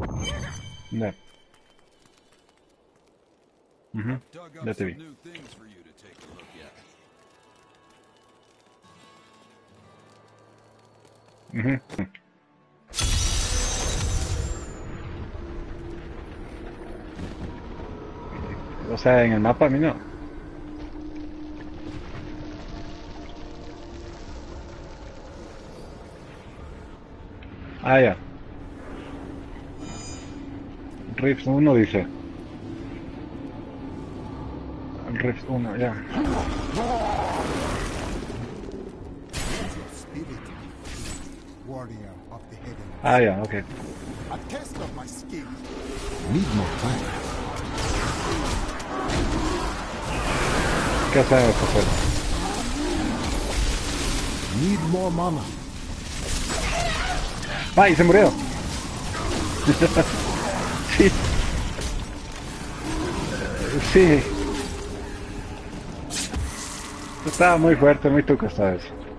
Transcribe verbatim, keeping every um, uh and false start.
Ya. Ujú, Dug ya up te some vi. new things for you to take a look at. Ujú. O sea, en el mapa a mí no. Ah, ya. Rift uno dice. Rift uno, ya. Let your spirit be free, warrior of the Ah, heavens. ya, ok. A test of my skill. Need more time. ¿Qué hacemos, José? Need more mana. ¡Ay, se murió! Sí. Sí. Estaba muy fuerte, muy tuco esta vez.